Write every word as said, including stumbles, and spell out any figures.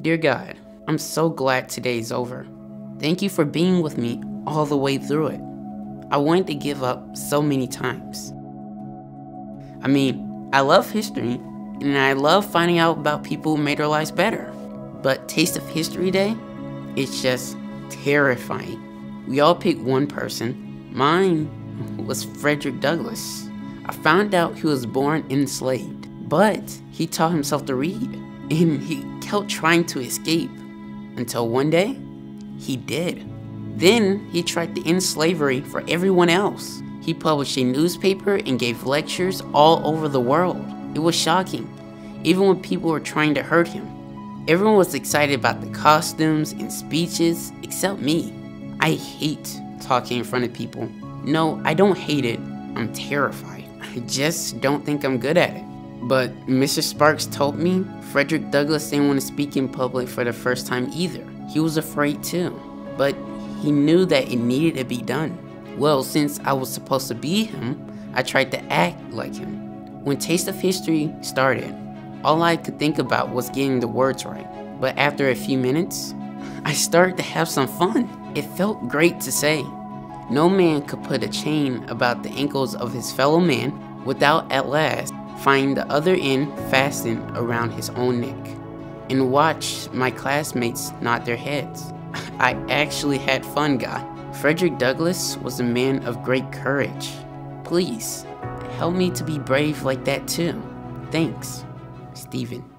Dear God, I'm so glad today's over. Thank you for being with me all the way through it. I wanted to give up so many times. I mean, I love history, and I love finding out about people who made our lives better. But Taste of History Day, it's just terrifying. We all picked one person. Mine was Frederick Douglass. I found out he was born enslaved, but he taught himself to read, and he kept trying to escape until one day, he did. Then he tried to end slavery for everyone else. He published a newspaper and gave lectures all over the world. It was shocking, even when people were trying to hurt him. Everyone was excited about the costumes and speeches, except me. I hate talking in front of people. No, I don't hate it, I'm terrified. I just don't think I'm good at it. But Mister Sparks told me Frederick Douglass didn't want to speak in public for the first time either. He was afraid too, but he knew that it needed to be done. Well, since I was supposed to be him, I tried to act like him. When Taste of History started, all I could think about was getting the words right. But after a few minutes, I started to have some fun. It felt great to say. No man could put a chain about the ankles of his fellow man without at last finding the other end fastened around his own neck, and watch my classmates nod their heads. I actually had fun, guy. Frederick Douglass was a man of great courage. Please, help me to be brave like that too. Thanks, Stephen.